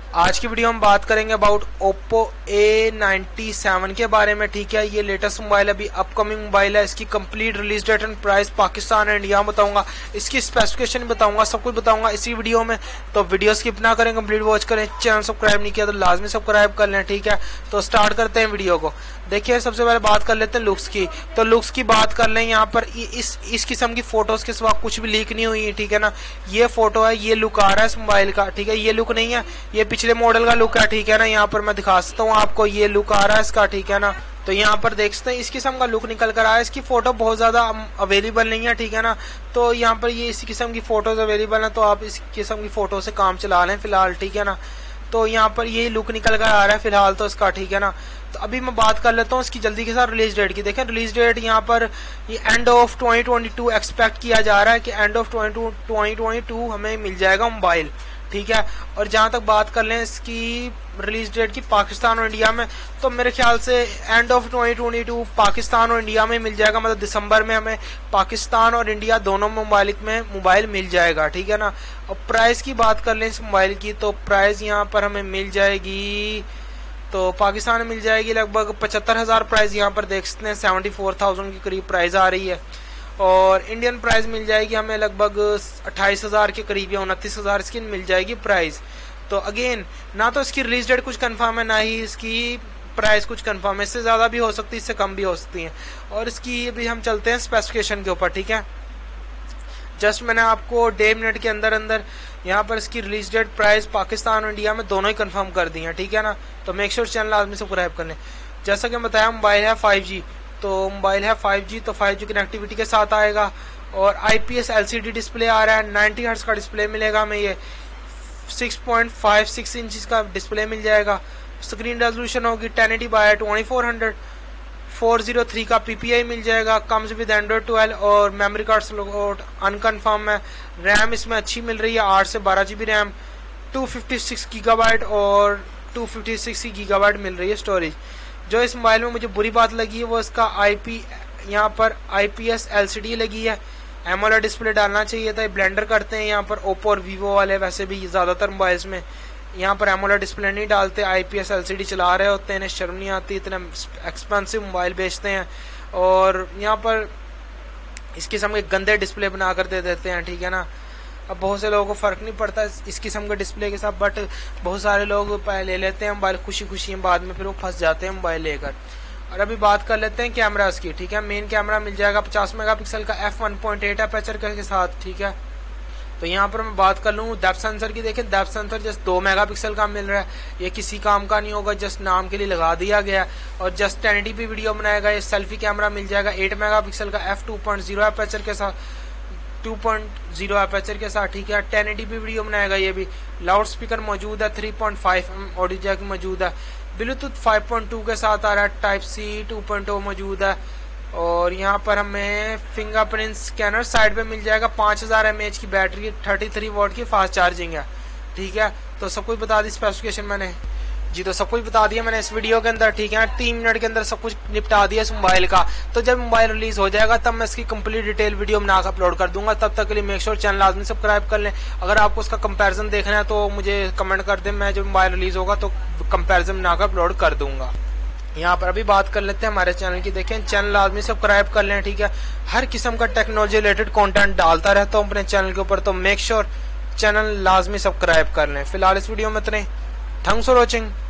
आज की वीडियो हम बात करेंगे अबाउट Oppo A97 के बारे में। ठीक है, ये लेटेस्ट मोबाइल अभी अपकमिंग मोबाइल है। इसकी complete release date and price Pakistan and India बताऊंगा, इसकी स्पेसिफिकेशन बताऊंगा, सब कुछ बताऊंगा इसी वीडियो में। तो वीडियो स्किप ना करें, कंप्लीट वॉच करें। चैनल सब्सक्राइब नहीं किया तो लाजमी सब्सक्राइब कर लें। ठीक है, तो स्टार्ट करते हैं वीडियो को। देखिए, सबसे पहले बात कर लेते हैं लुक्स की। तो लुक्स की बात कर लें, यहाँ पर इस किस्म की फोटोज के सिवा कुछ भी लीक नहीं हुई है। ठीक है ना, ये फोटो है, ये लुक आ रहा है इस मोबाइल का। ठीक है, ये लुक नहीं है, ये पिछले मॉडल का लुक है। ठीक है ना, यहाँ पर मैं दिखा सकता हूँ आपको, ये लुक आ रहा है इसका। ठीक है ना, तो यहाँ पर देख सकते हैं इस किस्म का लुक निकल कर आया है। इसकी फोटो बहुत ज्यादा अवेलेबल नहीं है। ठीक है ना, तो यहाँ पर ये इस किस्म की फोटोज अवेलेबल है, तो आप इस किस्म की फोटो से काम चला लें फिलहाल। ठीक है ना, तो यहाँ पर ये लुक निकल कर आ रहा है फिलहाल तो इसका। ठीक है ना, तो अभी मैं बात कर लेता हूँ इसकी जल्दी के साथ रिलीज डेट की। देखें, रिलीज डेट यहाँ पर ये एंड ऑफ 2022 एक्सपेक्ट किया जा रहा है कि एंड ऑफ 2022 हमें मिल जाएगा मोबाइल। ठीक है, और जहां तक बात कर लें इसकी रिलीज डेट की पाकिस्तान और इंडिया में, तो मेरे ख्याल से एंड ऑफ 2022 पाकिस्तान और इंडिया में मिल जाएगा। मतलब दिसंबर में हमें पाकिस्तान और इंडिया दोनों ममालिक में मोबाइल मिल जाएगा। ठीक है ना, और प्राइस की बात कर लें इस मोबाइल की, तो प्राइस यहाँ पर हमें मिल जाएगी, तो पाकिस्तान में मिल जाएगी लगभग 75,000 प्राइस। यहाँ पर देख सकते हैं 74,000 के करीब प्राइस आ रही है, और इंडियन प्राइस मिल जाएगी हमें लगभग 28,000 के करीब या 29,000 इसकी मिल जाएगी प्राइस। तो अगेन, ना तो इसकी रिलीज डेट कुछ कंफर्म है, ना ही इसकी प्राइस कुछ कंफर्म है। इससे ज़्यादा भी हो सकती है, इससे कम भी हो सकती है। और इसकी अभी हम चलते हैं स्पेसिफिकेशन के ऊपर। ठीक है, जस्ट मैंने आपको 1.5 मिनट के अंदर अंदर यहाँ पर इसकी रिलीज डेट, प्राइस पाकिस्तान और इंडिया में दोनों ही कंफर्म कर दी है। ठीक है ना, तो मेक श्योर चैनल आदमी सब्सक्राइब कर लें। जैसा कि बताया, मोबाइल है 5G, तो मोबाइल है 5G, तो 5G कनेक्टिविटी के साथ आएगा, और IPS LCD डिस्प्ले आ रहा है। 90 हर्ट्ज का डिस्प्ले मिलेगा हमें, ये 6.56 इंच का डिस्प्ले मिल जाएगा। स्क्रीन रेजोल्यूशन होगी 1080x2400। 403 का PPI मिल जाएगा। कम्स विद Android 12, और मेमोरी कार्ड स्लॉट अनकन्फर्म है। रैम इसमें अच्छी मिल रही है, 8 से 12 GB रैम, 256 GB और 256 GB मिल रही है स्टोरेज। जो इस मोबाइल में मुझे बुरी बात लगी है वो इसका यहाँ पर IPS LCD लगी है। AMOLED डिस्प्ले डालना चाहिए था, ब्लेंडर करते हैं यहाँ पर Oppo और Vivo वाले। वैसे भी ज़्यादातर मोबाइल्स में यहाँ पर AMOLED डिस्प्ले नहीं डालते, IPS LCD चला रहे होते हैं, इन्हें शर्म नहीं आती, इतना एक्सपेंसिव मोबाइल बेचते हैं, और यहाँ पर इस किस्म के गंदे डिस्प्ले बना कर दे देते हैं। ठीक है ना, अब बहुत से लोगों को फ़र्क नहीं पड़ता इस किस्म के डिस्प्ले के साथ, बट बहुत सारे लोग पहले ले लेते हैं मोबाइल खुशी खुशी, बाद में फिर वो फंस जाते हैं मोबाइल लेकर। और अभी बात कर लेते हैं कैमरास की। ठीक है, मेन कैमरा मिल जाएगा 50 मेगापिक्सल का f1.8 अपर्चर के साथ। ठीक है, तो यहाँ पर मैं बात कर लूँ डेप्थ सेंसर की। देखिए, डेप्थ सेंसर जस्ट 2 मेगापिक्सल का मिल रहा है, ये किसी काम का नहीं होगा, जस्ट नाम के लिए लगा दिया गया है। और जस्ट 1080p वीडियो बनाएगा। ये सेल्फी कैमरा मिल जाएगा 8 मेगापिक्सल का f2.0 अपर्चर के साथ, 2.0 अपर्चर के साथ। ठीक है, 1080p वीडियो बनाएगा ये भी। लाउड स्पीकर मौजूद है, 3.5mm ऑडियो जैक मौजूद है। ब्लूटूथ 5.2 के साथ आ रहा है। टाइप C 2.0 मौजूद है, और यहाँ पर हमें फिंगरप्रिंट स्कैनर साइड पे मिल जाएगा। 5000 mAh की बैटरी, 33 वॉट की फास्ट चार्जिंग है। ठीक है, तो सब कुछ बता दी स्पेसिफिकेशन मैंने जी, तो सब कुछ बता दिया मैंने इस वीडियो के अंदर। ठीक है, 3 मिनट के अंदर सब कुछ निपटा दिया इस मोबाइल का। तो जब मोबाइल रिलीज हो जाएगा तब मैं इसकी कंप्लीट डिटेल वीडियो बनाकर अपलोड कर दूंगा। तब तक के लिए मेक श्योर चैनल आदमी सब्सक्राइब कर लें। अगर आपको उसका कंपैरिजन देखना है तो मुझे कमेंट कर दें, मैं जब मोबाइल रिलीज होगा तो कंपैरिजन बनाकर अपलोड कर दूंगा। यहाँ पर अभी बात कर लेते हैं हमारे चैनल की। देखें, चैनल आदमी सब्सक्राइब कर लें। ठीक है, हर किस्म का टेक्नोलॉजी रिलेटेड कंटेंट डालता रहता हूँ अपने चैनल के ऊपर, तो मेक श्योर चैनल लाजमी सब्सक्राइब कर लें। फिलहाल इस वीडियो में इतने। Thanks for watching.